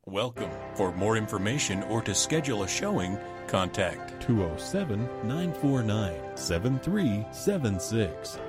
Welcome. For more information or to schedule a showing, contact 207 949 7376